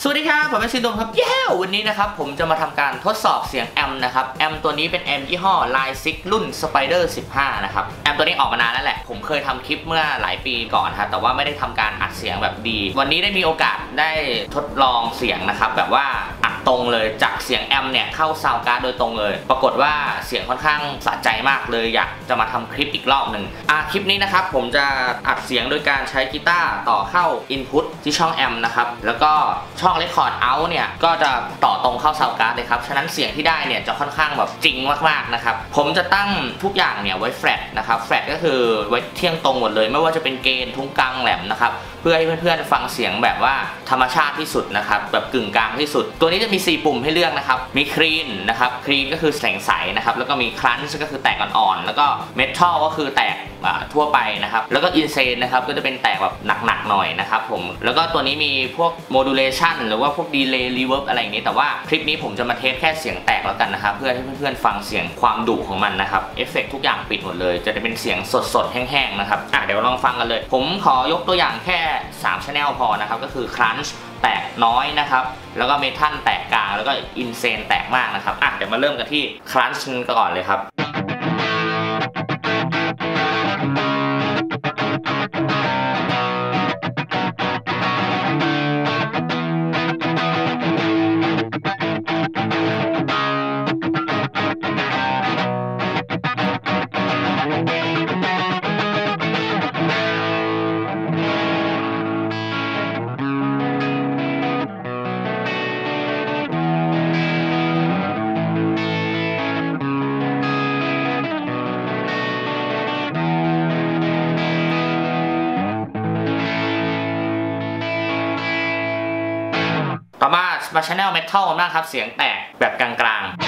สวัสดีครับผมเป็นซินโดมครับวันนี้นะครับผมจะมาทำการทดสอบเสียงแอมนะครับแอมตัวนี้เป็นแอมยี่ห้อ Line 6 รุ่น Spider 15 นะครับแอมตัวนี้ออกมานานแล้วแหละผมเคยทำคลิปเมื่อหลายปีก่อนครับแต่ว่าไม่ได้ทำการอัดเสียงแบบดีวันนี้ได้มีโอกาสได้ทดลองเสียงนะครับแบบว่าอัดตรงเลยจากเสียงแอมเนี่ยเข้าซาวด์การ์ดโดยตรงเลยปรากฏว่าเสียงค่อนข้างสะใจมากเลยอยากจะมาทำคลิปอีกรอบหนึ่งคลิปนี้นะครับผมจะอัดเสียงโดยการใช้กีตาร์ต่อเข้า Input ที่ช่องแอมนะครับแล้วก็ช่อง Record Out เนี่ยก็จะต่อตรงเข้าซาวด์การ์ดเลยครับฉะนั้นเสียงที่ได้เนี่ยจะค่อนข้างแบบจริงมากๆนะครับผมจะตั้งทุกอย่างเนี่ยไว้แฟลตนะครับแฟลตก็คือไว้เที่ยงตรงหมดเลยไม่ว่าจะเป็นเกณฑ์ทุ้งกลางแหลมนะครับเพื่อให้เพื่อนๆฟังเสียงแบบว่าธรรมชาติที่สุดนะครับแบบกึ่งกลางที่สุดตัวนี้จะมี4ปุ่มให้เลือกนะครับมีคลีนนะครับคลีนก็คือแสงใสนะครับแล้วก็มีครันช์ก็คือแตกอ่อนๆแล้วก็เมทัลก็คือแตกทั่วไปนะครับแล้วก็อินเซนนะครับก็จะเป็นแตกแบบหนักๆหน่อยนะครับผมแล้วก็ตัวนี้มีพวกโมดูเลชันหรือว่าพวกดีเลย์รีเวิร์บอะไรอย่างนี้แต่ว่าคลิปนี้ผมจะมาเทสแค่เสียงแตกแล้วกันนะครับเพื่อให้เพื่อนๆฟังเสียงความดุของมันนะครับเอฟเฟกต์ทุกอย่างปิดหมดเลยจะเป็นเสียงสดๆแห้งๆนะครับเดี๋ยวลองฟังกันเลยผมขอยกตัวอย่างแค่3 channel พอนะครับก็คือครันช์แตกน้อยนะครับแล้วก็เมทัลแตกกลางแล้วก็อินเซนแตกมากนะครับเดี๋ยวมาเริ่มกันที่ครันช์ก่อนเลยครับต่อมาchannel metal มากครับเสียงแตกแบบกลางๆ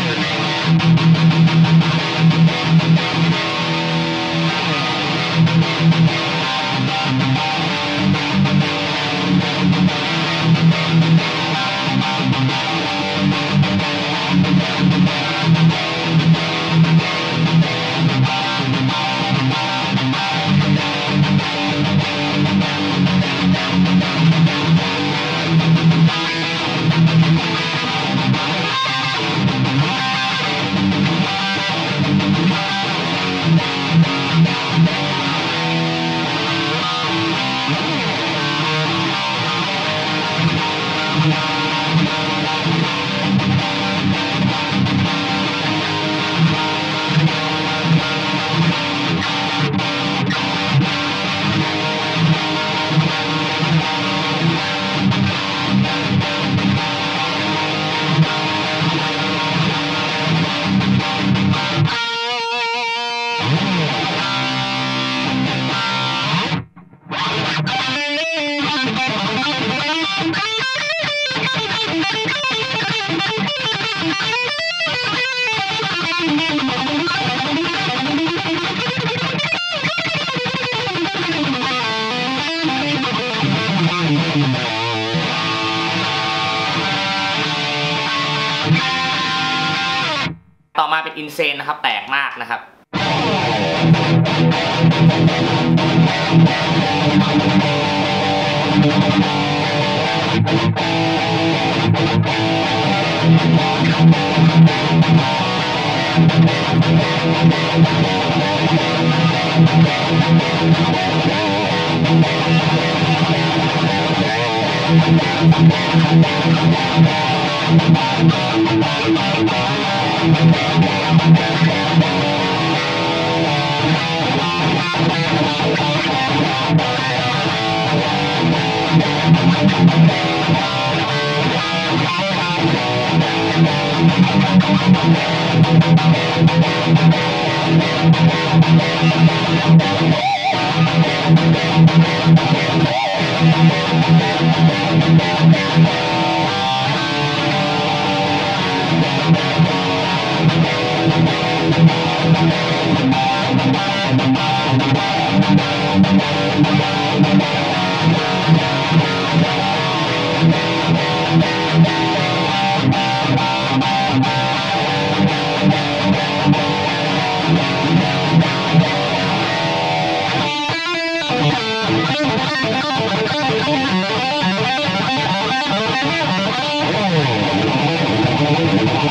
ต่อมาเป็นอินเซนนะครับแตกมากนะครับ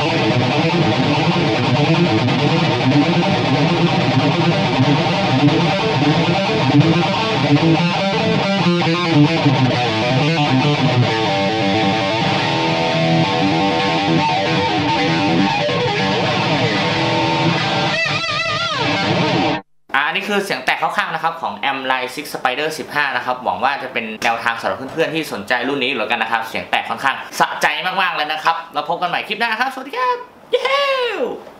อันนี้คือเสียงแตกเข้าข้างนะครับของแอมไลน์ซิกสไปเดอร์15นะครับหวังว่าจะเป็นแนวทางสำหรับเพื่อนๆที่สนใจรุ่นนี้หรือกันนะครับเสียงแตกค่อนข้างสะใจมากๆเลยนะครับเราพบกันใหม่คลิปหน้าครับสวัสดีครับเย้